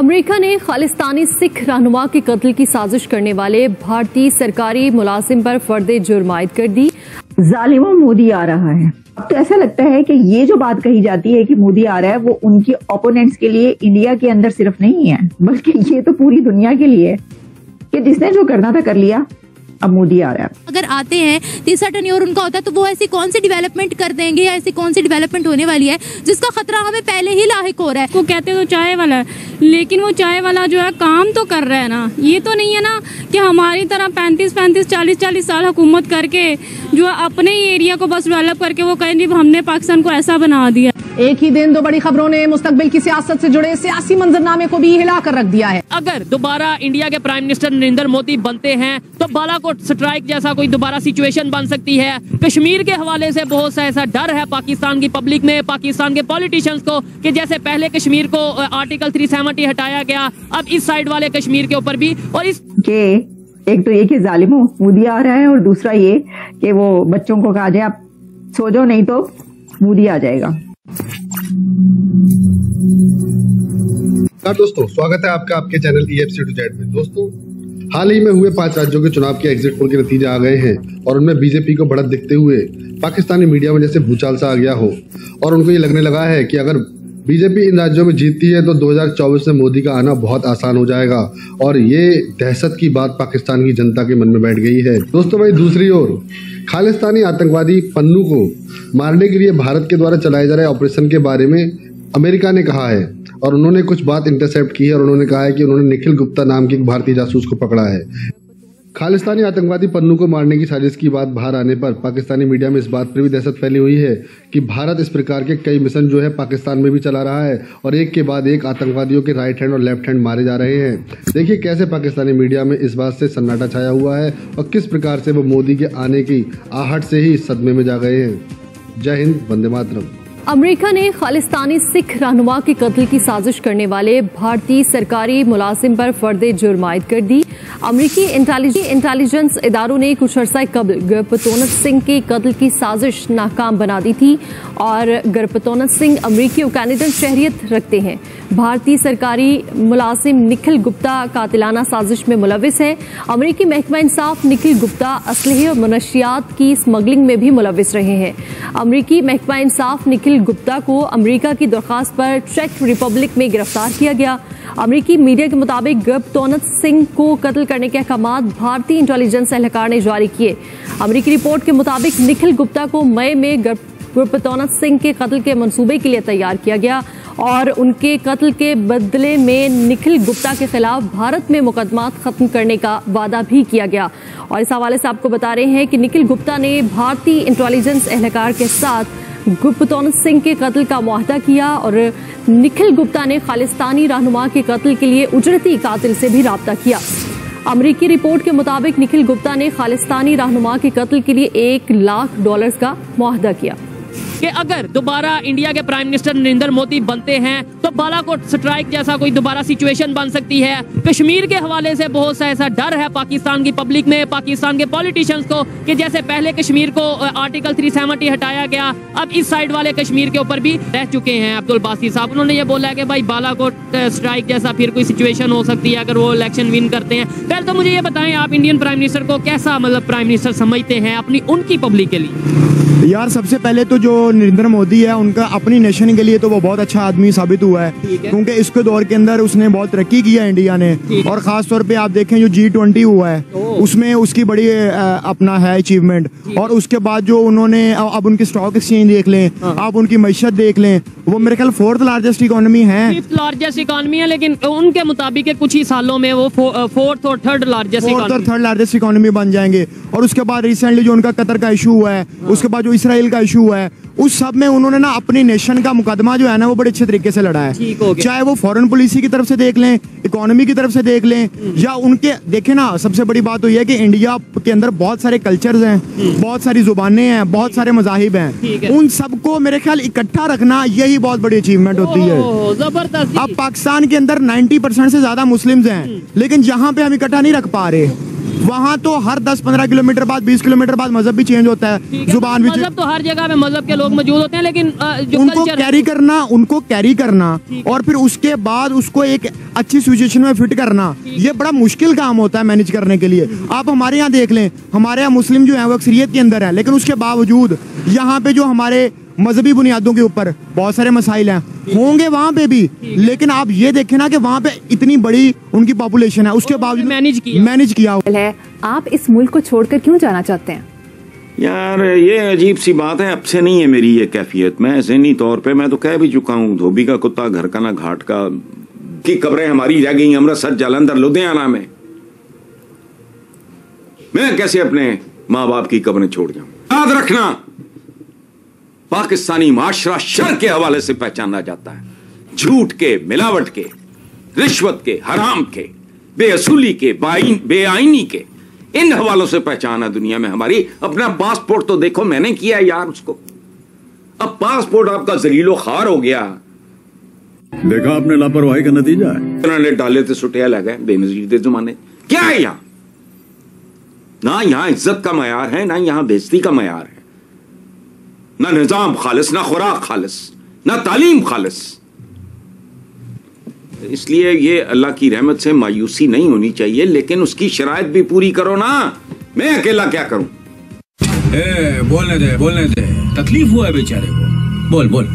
America ने खालिस्तानी सिख रहनुमा के कत्ल की साजिश करने वाले भारतीय सरकारी मुलाजिम पर फर्दे जुर्म आयद कर दी। जालिमों मोदी आ रहा है। अब तो ऐसा लगता है कि ये जो बात कही जाती है कि मोदी आ रहा है वो उनके ओपोनेंट्स के लिए इंडिया के अंदर सिर्फ नहीं है, बल्कि ये तो पूरी दुनिया के लिए कि जिसने जो करना था कर लिया, अब मोदी आ रहा है। अगर आते हैं तीसरा टर्न्योर उनका होता है तो वो ऐसी कौन सी डेवलपमेंट कर देंगे या ऐसी कौन सी डेवलपमेंट होने वाली है जिसका खतरा हमें पहले ही लाहिक हो रहा है। वो कहते तो चाय वाला है, लेकिन वो चाय वाला जो है काम तो कर रहा है ना। ये तो नहीं है ना कि हमारी तरह 35-35 40-40 साल हुकूमत करके जो अपने ही एरिया को बस डेवलप करके वो कहें हमने पाकिस्तान को ऐसा बना दिया। एक ही दिन दो बड़ी खबरों ने मुस्तकबिल की सियासत से जुड़े सियासी मंजरनामे को भी हिला कर रख दिया है। अगर दोबारा इंडिया के प्राइम मिनिस्टर नरेंद्र मोदी बनते हैं तो बालाकोट स्ट्राइक जैसा कोई दोबारा सिचुएशन बन सकती है। कश्मीर के हवाले से बहुत सा ऐसा डर है पाकिस्तान की पब्लिक में, पाकिस्तान के पॉलिटिशियंस को, कि जैसे पहले कश्मीर को आर्टिकल 370 हटाया गया, अब इस साइड वाले कश्मीर के ऊपर भी। और इस एक तो ये कि जालिमों मोदी आ रहा है, और दूसरा ये कि वो बच्चों को कहा जाए आप सो जाओ नहीं तो मोदी आ जाएगा। दोस्तों स्वागत है आपका आपके चैनल EFC to Z में। दोस्तों हाल ही में हुए 5 राज्यों के चुनाव के एग्जिट पोल के नतीजे आ गए हैं और उनमें बीजेपी को बढ़त दिखते हुए पाकिस्तानी मीडिया में जैसे भूचाल सा आ गया हो, और उनको ये लगने लगा है कि अगर बीजेपी इन राज्यों में जीतती है तो 2024 में मोदी का आना बहुत आसान हो जाएगा। और ये दहशत की बात पाकिस्तान की जनता के मन में बैठ गई है। दोस्तों वही दूसरी ओर खालिस्तानी आतंकवादी पन्नू को मारने के लिए भारत के द्वारा चलाए जा रहे ऑपरेशन के बारे में अमेरिका ने कहा है, और उन्होंने कुछ बात इंटरसेप्ट की है, और उन्होंने कहा है कि उन्होंने निखिल गुप्ता नाम के एक भारतीय जासूस को पकड़ा है। खालिस्तानी आतंकवादी पन्नू को मारने की साजिश की बात बाहर आने पर पाकिस्तानी मीडिया में इस बात पर भी दहशत फैली हुई है कि भारत इस प्रकार के कई मिशन जो है पाकिस्तान में भी चला रहा है, और एक के बाद एक आतंकवादियों के राइट हैंड और लेफ्ट हैंड मारे जा रहे हैं। देखिए कैसे पाकिस्तानी मीडिया में इस बात से सन्नाटा छाया हुआ है और किस प्रकार से वो मोदी के आने की आहट से ही सदमे में जा गए हैं। जय हिंद, वंदे मातरम। अमेरिका ने खालिस्तानी सिख रहनुमा के कत्ल की साजिश करने वाले भारतीय सरकारी मुलाजिम पर फर्दे जुर्म आयद कर दी। अमेरिकी इंटेलिजेंस इदारों ने कुछ अरसा कबल गुरबतौनत सिंह के कत्ल की साजिश नाकाम बना दी थी, और गुरबतौनत सिंह अमेरिकी और कनाडाई शहरियत रखते हैं। भारतीय सरकारी मुलाजिम निखिल गुप्ता कातिलाना साजिश में मुलविस है। अमेरिकी महकमा इंसाफ निखिल गुप्ता असलहे और मनशियात की स्मगलिंग में भी मुलविस रहे हैं। अमेरिकी महकमा इंसाफ निखिल गुप्ता को अमेरिका की दरख्वास्त पर चेक रिपब्लिक में गिरफ्तार किया गया। अमेरिकी मीडिया के मुताबिक गुरबतौनत सिंह को कत्ल करने के अहकाम भारतीय इंटेलिजेंस एहलकार ने जारी किए। अमेरिकी रिपोर्ट के मुताबिक निखिल गुप्ता को मई में गुरबतौनत सिंह के कत्ल के मंसूबे के लिए तैयार किया गया, और उनके कत्ल के बदले में निखिल गुप्ता के खिलाफ भारत में मुकदमात खत्म करने का वादा भी किया गया। और इस हवाले से आपको बता रहे हैं कि निखिल गुप्ता ने भारतीय इंटेलिजेंस एहलकार के साथ गुरबतौनत सिंह के कत्ल का मुआहदा किया, और निखिल गुप्ता ने खालिस्तानी रहनुमा के कत्ल के लिए उजरती कातिल से भी राब्ता किया। अमेरिकी रिपोर्ट के मुताबिक निखिल गुप्ता ने खालिस्तानी रहनुमा के कत्ल के लिए $1 लाख का मुआहदा किया। कि अगर दोबारा इंडिया के प्राइम मिनिस्टर नरेंद्र मोदी बनते हैं तो बालाकोट स्ट्राइक जैसा कोई दोबारा सिचुएशन बन सकती है। कश्मीर के हवाले से बहुत सा ऐसा डर है पाकिस्तान की पब्लिक में, पाकिस्तान के पॉलिटिशियंस को, कि जैसे पहले कश्मीर को आर्टिकल 370 हटाया गया, अब इस साइड वाले कश्मीर के ऊपर भी रह चुके हैं अब्दुल बासी साहब। उन्होंने ये बोला है कि भाई बालाकोट स्ट्राइक जैसा फिर कोई सिचुएशन हो सकती है अगर वो इलेक्शन विन करते हैं। पहले तो मुझे ये बताएं, आप इंडियन प्राइम मिनिस्टर को कैसा प्राइम मिनिस्टर समझते हैं अपनी उनकी पब्लिक के लिए? यार सबसे पहले तो जो नरेंद्र मोदी है उनका अपनी नेशन के लिए तो वो बहुत अच्छा आदमी साबित हुआ है, क्योंकि इसके दौर के अंदर उसने बहुत तरक्की किया इंडिया ने। और खास तौर पे आप देखें जो G20 हुआ है उसमें उसकी बड़ी अपना है अचीवमेंट। और उसके बाद जो उन्होंने अब उनकी स्टॉक एक्सचेंज देख लें, आप उनकी मईशत देख लें, वो मेरे ख्याल 4th लार्जेस्ट इकोनॉमी है, 5th लार्जेस्ट इकोनॉमी है, लेकिन उनके मुताबिक कुछ ही सालों में वो 4th और 3rd लार्जेस्ट इकोनॉमी बन जाएंगे। और उसके बाद रिसेंटली जो उनका कतर का इशू हुआ है, उसके बाद जो इसराइल का इशू हुआ है, उस सब में उन्होंने ना अपनी नेशन का मुकदमा जो है ना वो बड़े अच्छे तरीके से लड़ा है। चाहे वो फॉरेन पॉलिसी की तरफ से देख लें, इकोनॉमी की तरफ से देख लें, या उनके देखें ना, सबसे बड़ी बात तो ये है कि इंडिया के अंदर बहुत सारे कल्चर्स हैं, बहुत सारी जुबानें हैं, बहुत सारे मजाहिब हैं, उन सबको मेरे ख्याल इकट्ठा रखना यही बहुत बड़ी अचीवमेंट होती है। जबरदस्त। अब पाकिस्तान के अंदर 90% से ज्यादा मुस्लिम्स हैं, लेकिन जहाँ पे हम इकट्ठा नहीं रख पा रहे, वहाँ तो हर 10-15 किलोमीटर बाद, 20 किलोमीटर बाद मजहब भी चेंज होता है, जुबान भी। मजहब तो हर जगह में मजहब के लोग मौजूद होते हैं, लेकिन जो उनको कैरी करना और फिर उसके बाद उसको एक अच्छी सिचुएशन में फिट करना, ये बड़ा मुश्किल काम होता है मैनेज करने के लिए। आप हमारे यहाँ देख लें, हमारे यहाँ मुस्लिम जो है वो अक्सरियत के अंदर है, लेकिन उसके बावजूद यहाँ पे जो हमारे मजहबी बुनियादों के ऊपर बहुत सारे मसाइल हैं, होंगे वहाँ पे भी, लेकिन आप ये देखें ना कि वहाँ पे इतनी बड़ी उनकी पॉपुलेशन है, उसके बावजूद मैनेज किया है। आप इस मुल्क को छोड़कर क्यों जाना चाहते हैं? यार ये अजीब सी बात है, अब से नहीं है मेरी ये कैफियत। मैं ज़हनी तौर पे मैं तो कह भी चुका हूँ, धोबी का कुत्ता घर का ना घाट का, की कब्रें हमारी रह गई अमृतसर, जालंधर, लुधियाना में। मैं कैसे अपने माँ बाप की कब्रें छोड़ जाऊं? याद रखना, पाकिस्तानी माशरा शर के हवाले से पहचाना जाता है, झूठ के, मिलावट के, रिश्वत के, हराम के, बेअसूली के, बेआईनी के, इन हवालों से पहचान है दुनिया में हमारी। अपना पासपोर्ट तो देखो, मैंने किया है यार उसको। अब पासपोर्ट आपका जलीलो खार हो गया। देखा आपने लापरवाही का नतीजा है। उन्होंने डाले थे सुटिया लगे बेनजीर दे जमाने। क्या है यहाँ? ना यहाँ इज्जत का मयार है, ना यहाँ बेइज्जती का मयार है, ना निजाम खालिस, ना खुराक खालिस, ना तालीम खालिस। इसलिए ये अल्लाह की रहमत से मायूसी नहीं होनी चाहिए, लेकिन उसकी शराइत भी पूरी करो ना। मैं अकेला क्या करूं? बोलने दे, तकलीफ हुआ है बेचारे को, बोल।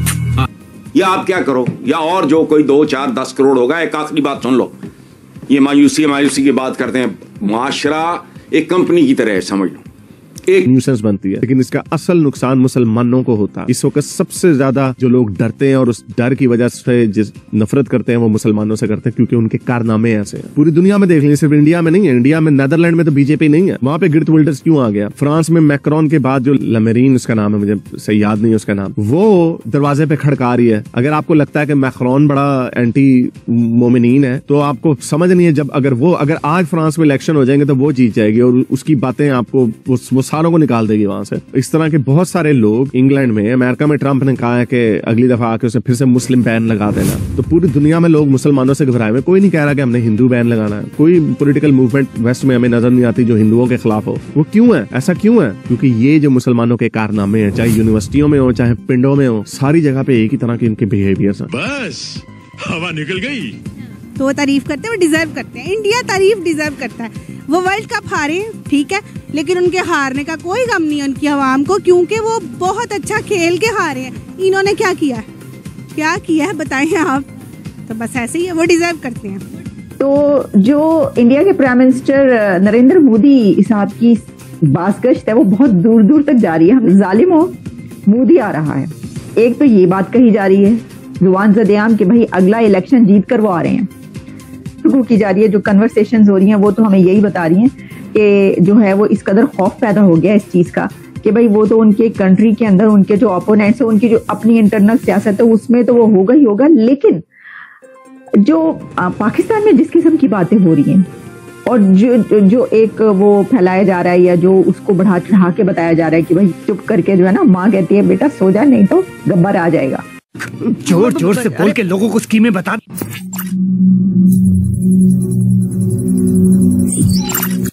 या आप क्या करो, या और जो कोई 2, 4, 10 करोड़ होगा। एक आखिरी बात सुन लो, ये मायूसी की बात करते हैं। माशरा एक कंपनी की तरह है, समझ लो, एक न्यूसेंस बनती है, लेकिन इसका असल नुकसान मुसलमानों को होता है। इस वक्त सबसे ज्यादा जो लोग डरते हैं और उस डर की वजह से जिस नफरत करते हैं वो मुसलमानों से करते हैं, क्योंकि उनके कारनामे ऐसे हैं। पूरी दुनिया में देख लीजिए, सिर्फ इंडिया में नहीं है। इंडिया में, नीदरलैंड में तो बीजेपी नहीं है, वहां पे गिर्ट विल्डर्स क्यों आ गया? फ्रांस में मैक्रोन के बाद जो लमेरीन उसका नाम है, मुझे सही याद नहीं उसका नाम, वो दरवाजे पे खड़का रही है। अगर आपको लगता है कि मैक्रोन बड़ा एंटी मोमिनीन है, तो आपको समझ नहीं है, जब अगर आज फ्रांस में इलेक्शन हो जाएंगे तो वो जीत जाएगी और उसकी बातें आपको वो सारों को निकाल देगी वहां से। इस तरह के बहुत सारे लोग इंग्लैंड में, अमेरिका में ट्रंप ने कहा है कि अगली दफा आके उसे फिर से मुस्लिम बैन लगा देना। तो पूरी दुनिया में लोग मुसलमानों से घबराए हुए। कोई नहीं कह रहा कि हमने हिंदू बैन लगाना है। कोई पॉलिटिकल मूवमेंट वेस्ट में हमें नजर नहीं आती जो हिंदुओं के खिलाफ हो। वो क्यों है? ऐसा क्यों है? क्योंकि ये जो मुसलमानों के कारनामे हैं, चाहे यूनिवर्सिटियों में हो, चाहे पिंडों में हो, सारी जगह पे एक ही तरह के इनके बिहेवियर हैं। बस हवा निकल गई। तो वो तारीफ करते हैं, वो डिजर्व करते हैं। इंडिया तारीफ डिजर्व करता है। वो वर्ल्ड कप हारे, ठीक है, लेकिन उनके हारने का कोई गम नहीं है उनकी आवाम को, क्योंकि वो बहुत अच्छा खेल के हारे हैं। इन्होंने क्या किया है बताएं आप? तो बस ऐसे ही है, वो डिजर्व करते हैं। तो जो इंडिया के प्राइम मिनिस्टर नरेंद्र मोदी साहब की बासगश्त है वो बहुत दूर दूर तक जा रही है। हम जालिमो मोदी आ रहा है। एक तो ये बात कही जा रही है जुबान ज़द-ए-आम कि भाई अगला इलेक्शन जीत कर वो आ रहे हैं, शुरू की जा रही है। जो कन्वर्सेशंस हो रही हैं वो तो हमें यही बता रही हैं कि जो है वो इस कदर खौफ पैदा हो गया इस चीज़ का कि भाई वो तो उनके कंट्री के अंदर उनके जो ओपोनेंट्स है, उनकी जो अपनी इंटरनल सियासत है उसमें तो वो होगा ही होगा, लेकिन जो पाकिस्तान में जिस किस्म की बातें हो रही हैं और जो एक वो फैलाया जा रहा है या जो उसको बढ़ा चढ़ा के बताया जा रहा है कि भाई चुप करके जो है ना, माँ कहती है बेटा सो जा नहीं तो गब्बर आ जाएगा। जोर जोर से बोल के लोगों को स्कीमें बता।